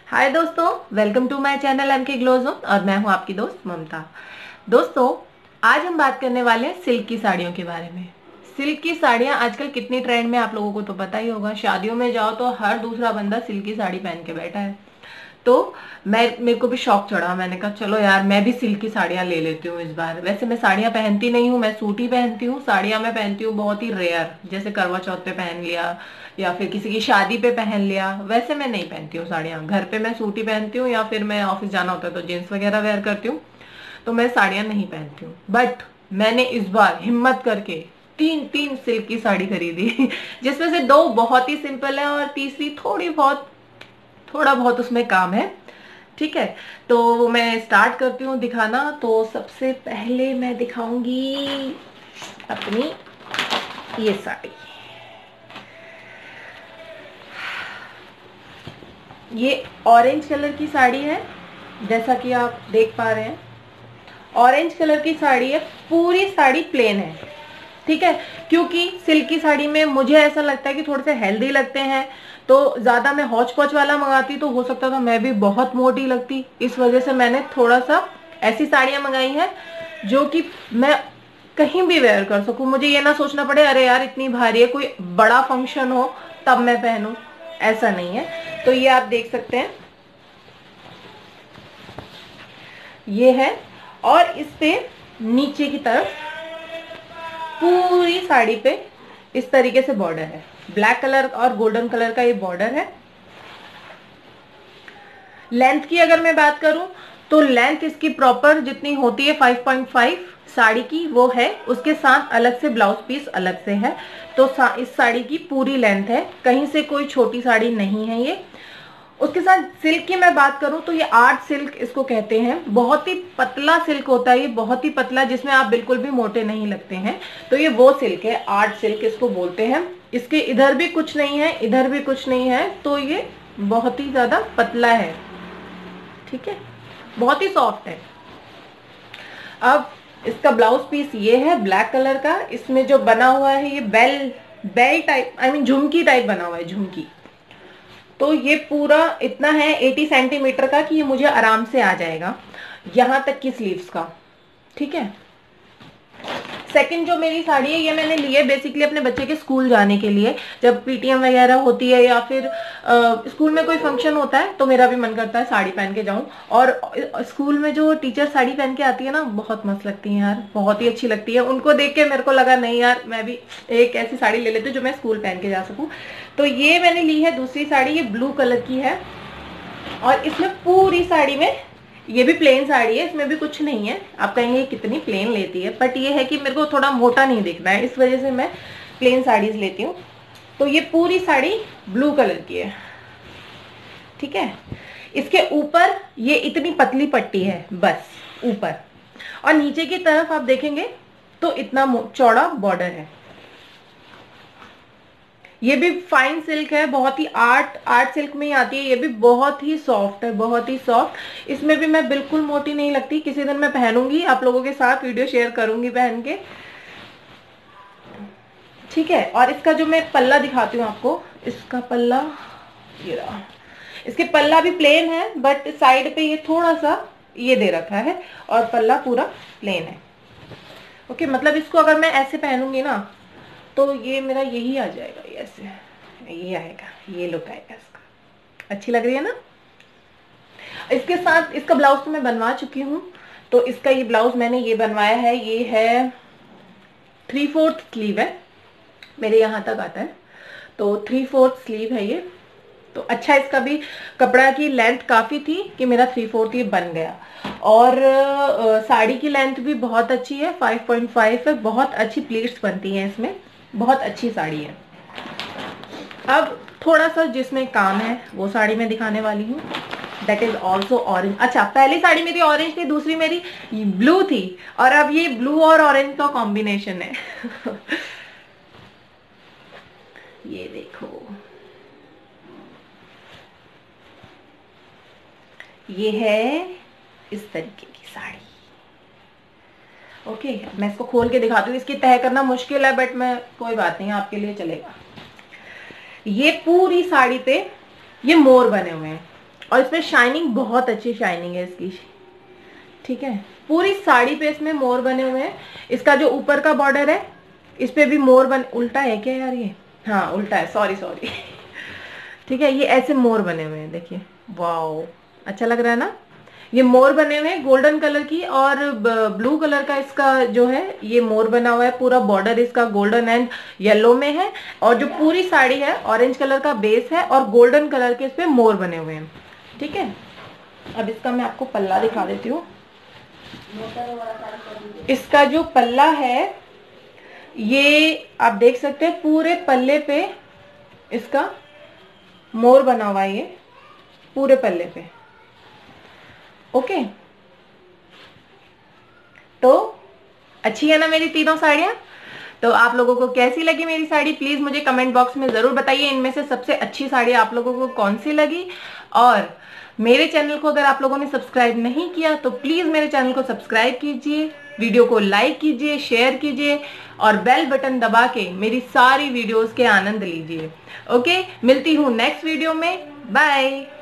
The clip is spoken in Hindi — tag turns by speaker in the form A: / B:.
A: हाय दोस्तों, welcome to my channel M K glow zone और मैं हूं आपकी दोस्त ममता। दोस्तों, आज हम बात करने वाले हैं सिल्क की साड़ियों के बारे में। सिल्क की साड़ियां आजकल कितनी ट्रेंड में, आप लोगों को तो पता ही होगा। शादियों में जाओ तो हर दूसरा बंदा सिल्क की साड़ी पहन के बैठा है। तो मेरे को भी शौक चढ़ा, मैंने कहा चलो यार मैं भी सिल्क की साड़ियां ले लेती हूँ इस बार। वैसे मैं साड़ियां पहनती नहीं हूँ, मैं सूट ही पहनती हूँ। साड़ियां मैं पहनती हूँ बहुत ही रेयर, जैसे करवा चौथ पे पहन लिया या फिर किसी की शादी पे पहन लिया। वैसे मैं नहीं पहनती हूँ साड़ियां। घर पे मैं सूट ही पहनती हूँ या फिर मैं ऑफिस जाना होता है तो जींस वगैरह वेयर करती हूँ। तो मैं साड़ियां नहीं पहनती हूँ। बट मैंने इस बार हिम्मत करके तीन तीन सिल्क की साड़ी खरीदी जिसमें से दो बहुत ही सिंपल है और तीसरी थोड़ा बहुत उसमें काम है। ठीक है, तो मैं स्टार्ट करती हूँ दिखाना। तो सबसे पहले मैं दिखाऊंगी अपनी ये साड़ी। ये ऑरेंज कलर की साड़ी है, जैसा कि आप देख पा रहे हैं। ऑरेंज कलर की साड़ी है, पूरी साड़ी प्लेन है। ठीक है, क्योंकि सिल्क की साड़ी में मुझे ऐसा लगता है कि थोड़े से हेल्दी लगते हैं। तो ज्यादा मैं हौच पौच वाला मंगाती तो हो सकता था मैं भी बहुत मोटी लगती। इस वजह से मैंने थोड़ा सा ऐसी साड़ियां मंगाई हैं जो कि मैं कहीं भी वेयर कर सकूं। मुझे ये ना सोचना पड़े अरे यार इतनी भारी है, कोई बड़ा फंक्शन हो तब मैं पहनूं, ऐसा नहीं है। तो ये आप देख सकते हैं, ये है। और इस पे नीचे की तरफ पूरी साड़ी पे इस तरीके से बॉर्डर है। ब्लैक कलर और गोल्डन कलर का ये बॉर्डर है। लेंथ की अगर मैं बात करूं तो लेंथ इसकी प्रॉपर जितनी होती है 5.5 साड़ी की वो है। उसके साथ अलग से ब्लाउज पीस अलग से है। तो इस साड़ी की पूरी लेंथ है, कहीं से कोई छोटी साड़ी नहीं है ये। उसके साथ सिल्क की मैं बात करूं तो ये आर्ट सिल्क इसको कहते हैं। बहुत ही पतला सिल्क होता है ये, बहुत ही पतला, जिसमें आप बिल्कुल भी मोटे नहीं लगते हैं। तो ये वो सिल्क है, आर्ट सिल्क इसको बोलते हैं। इसके इधर भी कुछ नहीं है, इधर भी कुछ नहीं है, तो ये बहुत ही ज्यादा पतला है। ठीक है, बहुत ही सॉफ्ट है। अब इसका ब्लाउज पीस ये है ब्लैक कलर का। इसमें जो बना हुआ है ये bell bell type, I mean झुमकी टाइप बना हुआ है, झुमकी। तो ये पूरा इतना है 80 सेंटीमीटर का कि ये मुझे आराम से आ जाएगा यहां तक की स्लीव्स का। ठीक है। सेकंड जो मेरी साड़ी है ये मैंने ली है बेसिकली अपने बच्चे के स्कूल जाने के लिए। जब पीटीएम वगैरह होती है या फिर स्कूल में कोई फंक्शन होता है तो मेरा भी मन करता है साड़ी पहन के जाऊं। और स्कूल में जो टीचर साड़ी पहन के आती है ना, बहुत मस्त लगती है यार, बहुत ही अच्छी लगती है। उनको देख के मेरे को लगा नहीं यार मैं भी एक ऐसी साड़ी ले लेती हूँ जो मैं स्कूल पहन के जा सकूं। तो ये मैंने ली है दूसरी साड़ी, ये ब्लू कलर की है। और इसमें पूरी साड़ी में, ये भी प्लेन साड़ी है, इसमें भी कुछ नहीं है। आप कहेंगे कितनी प्लेन लेती है, बट ये है कि मेरे को थोड़ा मोटा नहीं दिखना है, इस वजह से मैं प्लेन साड़ीज लेती हूँ। तो ये पूरी साड़ी ब्लू कलर की है। ठीक है, इसके ऊपर ये इतनी पतली पट्टी है बस ऊपर, और नीचे की तरफ आप देखेंगे तो इतना चौड़ा बॉर्डर है। ये भी फाइन सिल्क है, बहुत ही आर्ट सिल्क में ही आती है। ये भी बहुत ही सॉफ्ट है, बहुत ही सॉफ्ट। इसमें भी मैं बिल्कुल मोटी नहीं लगती। किसी दिन मैं पहनूंगी, आप लोगों के साथ वीडियो शेयर करूंगी पहन के। ठीक है, और इसका जो मैं पल्ला दिखाती हूँ आपको, इसका पल्ला ये रहा। इसके पल्ला भी प्लेन है बट साइड पे ये थोड़ा सा ये दे रखा है और पल्ला पूरा प्लेन है। ओके, मतलब इसको अगर मैं ऐसे पहनूंगी ना तो ये मेरा यही आ जाएगा, ये ऐसे ये आएगा, ये लुक आएगा इसका। अच्छी लग रही है ना। इसके साथ इसका ब्लाउज तो मैं बनवा चुकी हूँ। तो इसका ये ब्लाउज मैंने ये बनवाया है, ये है 3/4 स्लीव है, मेरे यहाँ तक आता है। तो 3/4 स्लीव है ये। तो अच्छा, इसका भी कपड़ा की लेंथ काफी थी कि मेरा 3/4 ये बन गया। और साड़ी की लेंथ भी बहुत अच्छी है, 5.5 है। बहुत अच्छी प्लीट्स बनती हैं इसमें, बहुत अच्छी साड़ी है। अब थोड़ा सा जिसमें काम है वो साड़ी मैं दिखाने वाली हूँ। That is also orange. अच्छा, पहली साड़ी मेरी ऑरेंज थी, दूसरी मेरी ब्लू थी, और अब ये ब्लू और ऑरेंज का कॉम्बिनेशन है ये देखो, ये है इस तरीके की साड़ी। ओके, मैं इसको खोल के दिखाती हूँ। इसकी तह करना मुश्किल है बट मैं, कोई बात नहीं, आपके लिए चलेगा। ये पूरी साड़ी पे ये मोर बने हुए हैं। और इसमें शाइनिंग बहुत अच्छी शाइनिंग है इसकी, ठीक है। पूरी साड़ी पे इसमें मोर बने हुए हैं। इसका जो ऊपर का बॉर्डर है इस पे भी मोर उल्टा है क्या यार ये, हाँ उल्टा है, सॉरी सॉरी ठीक है, ये ऐसे मोर बने हुए हैं, देखिए वाओ, अच्छा लग रहा है ना। ये मोर बने हुए हैं गोल्डन कलर की और ब्लू कलर का इसका जो है ये मोर बना हुआ है। पूरा बॉर्डर इसका गोल्डन एंड येलो में है और जो पूरी साड़ी है ऑरेंज कलर का बेस है और गोल्डन कलर के इस पे मोर बने हुए हैं, ठीक है। अब इसका मैं आपको पल्ला दिखा देती हूँ। इसका जो पल्ला है ये आप देख सकते हैं, पूरे पल्ले पे इसका मोर बना हुआ है, ये पूरे पल्ले पे, ओके। तो अच्छी है ना मेरी तीनों साड़ियां। तो आप लोगों को कैसी लगी मेरी साड़ी, प्लीज मुझे कमेंट बॉक्स में जरूर बताइए, इनमें से सबसे अच्छी साड़ी आप लोगों को कौन सी लगी। और मेरे चैनल को अगर आप लोगों ने सब्सक्राइब नहीं किया तो प्लीज मेरे चैनल को सब्सक्राइब कीजिए, वीडियो को लाइक कीजिए, शेयर कीजिए और बेल बटन दबा के मेरी सारी वीडियोस के आनंद लीजिए। ओके, मिलती हूँ नेक्स्ट वीडियो में, बाय।